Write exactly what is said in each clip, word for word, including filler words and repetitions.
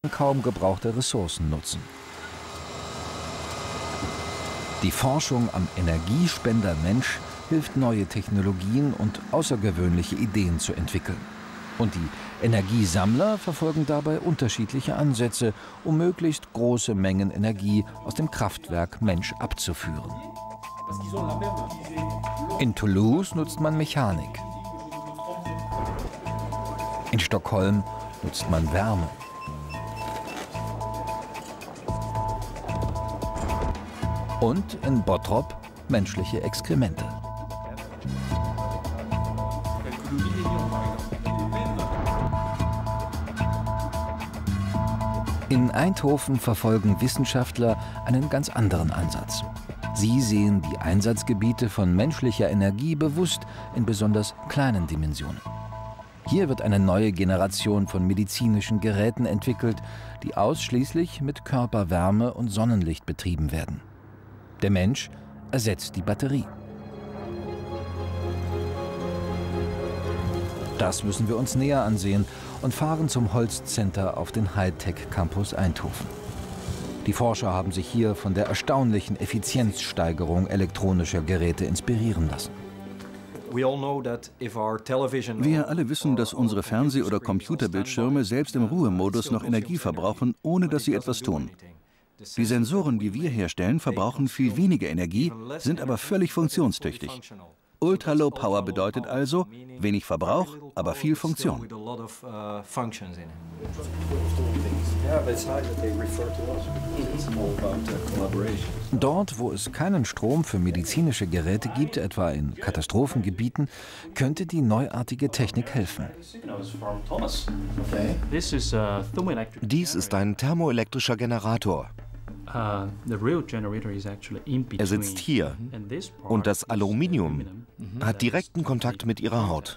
kaum gebrauchte Ressourcen nutzen. Die Forschung am Energiespender Mensch hilft, neue Technologien und außergewöhnliche Ideen zu entwickeln. Und die Energiesammler verfolgen dabei unterschiedliche Ansätze, um möglichst große Mengen Energie aus dem Kraftwerk Mensch abzuführen. In Toulouse nutzt man Mechanik. In Stockholm nutzt man Wärme. Und in Bottrop menschliche Exkremente. In Eindhoven verfolgen Wissenschaftler einen ganz anderen Ansatz. Sie sehen die Einsatzgebiete von menschlicher Energie bewusst in besonders kleinen Dimensionen. Hier wird eine neue Generation von medizinischen Geräten entwickelt, die ausschließlich mit Körperwärme und Sonnenlicht betrieben werden. Der Mensch ersetzt die Batterie. Das müssen wir uns näher ansehen und fahren zum Holz-Center auf den Hightech-Campus Eindhoven. Die Forscher haben sich hier von der erstaunlichen Effizienzsteigerung elektronischer Geräte inspirieren lassen. Wir alle wissen, dass unsere Fernseh- oder Computerbildschirme selbst im Ruhemodus noch Energie verbrauchen, ohne dass sie etwas tun. Die Sensoren, die wir herstellen, verbrauchen viel weniger Energie, sind aber völlig funktionstüchtig. Ultra-Low Power bedeutet also wenig Verbrauch, aber viel Funktion. Dort, wo es keinen Strom für medizinische Geräte gibt, etwa in Katastrophengebieten, könnte die neuartige Technik helfen. Dies ist ein thermoelektrischer Generator. Er sitzt hier und das Aluminium hat direkten Kontakt mit Ihrer Haut.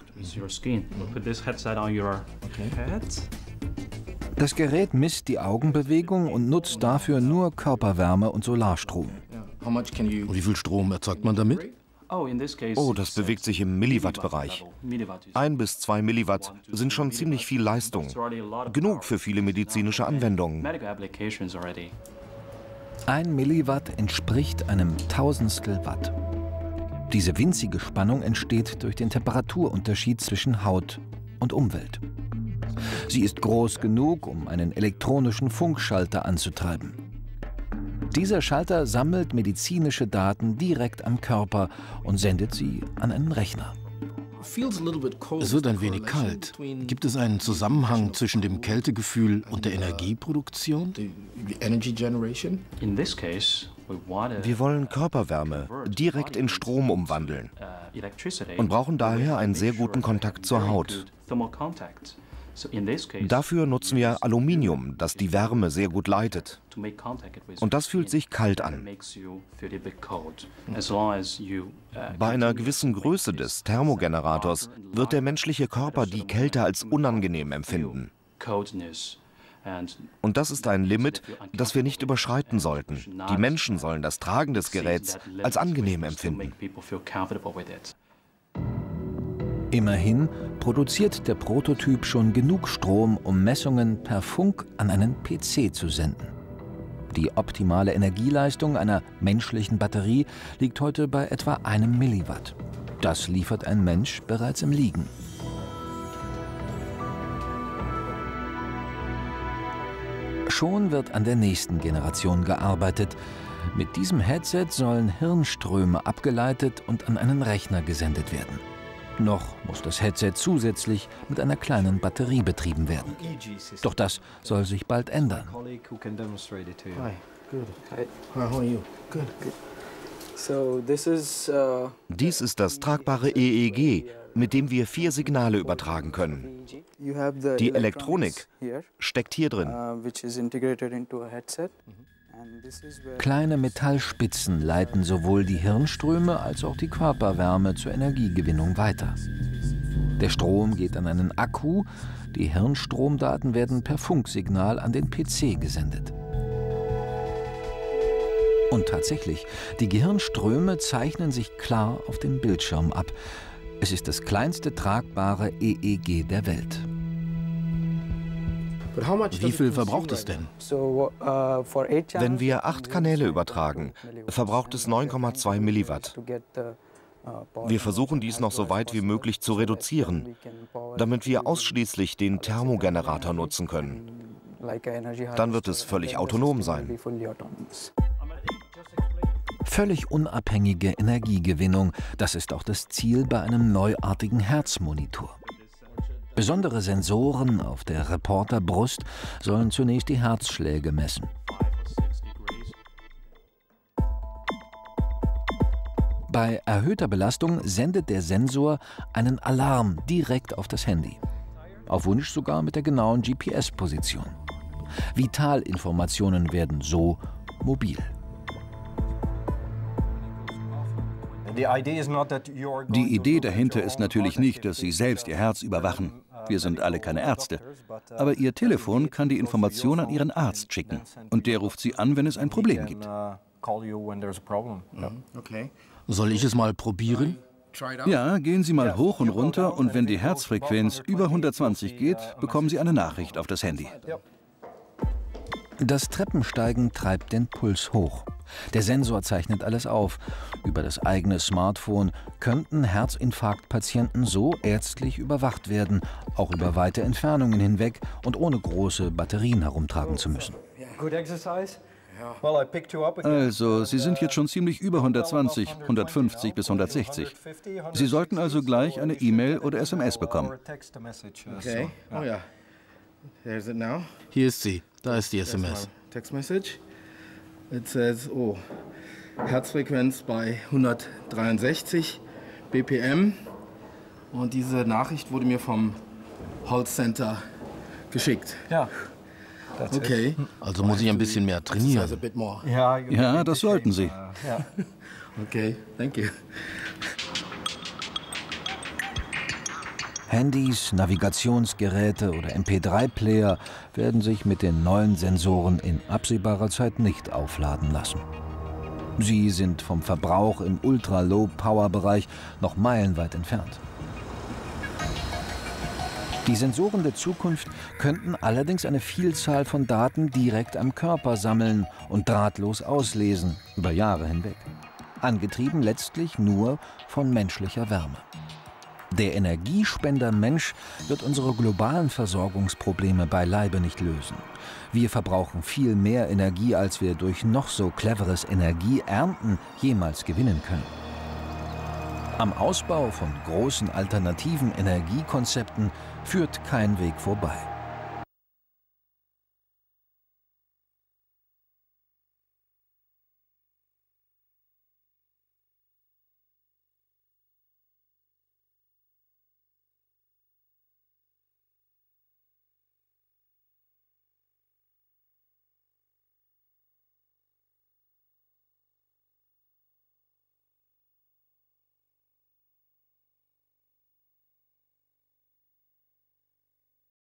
Das Gerät misst die Augenbewegung und nutzt dafür nur Körperwärme und Solarstrom. Und wie viel Strom erzeugt man damit? Oh, das bewegt sich im Milliwatt-Bereich. Ein bis zwei Milliwatt sind schon ziemlich viel Leistung. Genug für viele medizinische Anwendungen. Ein Milliwatt entspricht einem Tausendstel Watt. Diese winzige Spannung entsteht durch den Temperaturunterschied zwischen Haut und Umwelt. Sie ist groß genug, um einen elektronischen Funkschalter anzutreiben. Dieser Schalter sammelt medizinische Daten direkt am Körper und sendet sie an einen Rechner. Es wird ein wenig kalt. Gibt es einen Zusammenhang zwischen dem Kältegefühl und der Energieproduktion? Wir wollen Körperwärme direkt in Strom umwandeln und brauchen daher einen sehr guten Kontakt zur Haut. Dafür nutzen wir Aluminium, das die Wärme sehr gut leitet. Und das fühlt sich kalt an. Bei einer gewissen Größe des Thermogenerators wird der menschliche Körper die Kälte als unangenehm empfinden. Und das ist ein Limit, das wir nicht überschreiten sollten. Die Menschen sollen das Tragen des Geräts als angenehm empfinden. Immerhin produziert der Prototyp schon genug Strom, um Messungen per Funk an einen P C zu senden. Die optimale Energieleistung einer menschlichen Batterie liegt heute bei etwa einem Milliwatt. Das liefert ein Mensch bereits im Liegen. Schon wird an der nächsten Generation gearbeitet. Mit diesem Headset sollen Hirnströme abgeleitet und an einen Rechner gesendet werden. Noch muss das Headset zusätzlich mit einer kleinen Batterie betrieben werden. Doch das soll sich bald ändern. Dies ist das tragbare E E G, mit dem wir vier Signale übertragen können. Die Elektronik steckt hier drin. Kleine Metallspitzen leiten sowohl die Hirnströme als auch die Körperwärme zur Energiegewinnung weiter. Der Strom geht an einen Akku, die Hirnstromdaten werden per Funksignal an den P C gesendet. Und tatsächlich, die Gehirnströme zeichnen sich klar auf dem Bildschirm ab. Es ist das kleinste tragbare E E G der Welt. Wie viel verbraucht es denn? Wenn wir acht Kanäle übertragen, verbraucht es neun Komma zwei Milliwatt. Wir versuchen dies noch so weit wie möglich zu reduzieren, damit wir ausschließlich den Thermogenerator nutzen können. Dann wird es völlig autonom sein. Völlig unabhängige Energiegewinnung, das ist auch das Ziel bei einem neuartigen Herzmonitor. Besondere Sensoren auf der Reporterbrust sollen zunächst die Herzschläge messen. Bei erhöhter Belastung sendet der Sensor einen Alarm direkt auf das Handy. Auf Wunsch sogar mit der genauen G P S-Position. Vitalinformationen werden so mobil. Die Idee dahinter ist natürlich nicht, dass Sie selbst Ihr Herz überwachen. Wir sind alle keine Ärzte. Aber Ihr Telefon kann die Information an Ihren Arzt schicken. Und der ruft Sie an, wenn es ein Problem gibt. Okay. Soll ich es mal probieren? Ja, gehen Sie mal hoch und runter und wenn die Herzfrequenz über hundertzwanzig geht, bekommen Sie eine Nachricht auf das Handy. Das Treppensteigen treibt den Puls hoch. Der Sensor zeichnet alles auf. Über das eigene Smartphone könnten Herzinfarktpatienten so ärztlich überwacht werden, auch über weite Entfernungen hinweg und ohne große Batterien herumtragen zu müssen. Also, Sie sind jetzt schon ziemlich über hundertzwanzig, hundertfünfzig bis hundertsechzig. Sie sollten also gleich eine E-Mail oder S M S bekommen. Okay. Oh ja. Hier ist sie. Da ist die S M S. Text message. It says, oh, Herzfrequenz bei hundertdreiundsechzig B P M. Und diese Nachricht wurde mir vom Health Center geschickt. Ja. Okay. Also muss ich ein bisschen mehr trainieren. Ja, das sollten Sie. Okay, thank you. Handys, Navigationsgeräte oder M P drei Player werden sich mit den neuen Sensoren in absehbarer Zeit nicht aufladen lassen. Sie sind vom Verbrauch im Ultra-Low-Power-Bereich noch meilenweit entfernt. Die Sensoren der Zukunft könnten allerdings eine Vielzahl von Daten direkt am Körper sammeln und drahtlos auslesen, über Jahre hinweg. Angetrieben letztlich nur von menschlicher Wärme. Der Energiespender Mensch wird unsere globalen Versorgungsprobleme beileibe nicht lösen. Wir verbrauchen viel mehr Energie, als wir durch noch so cleveres Energieernten jemals gewinnen können. Am Ausbau von großen alternativen Energiekonzepten führt kein Weg vorbei.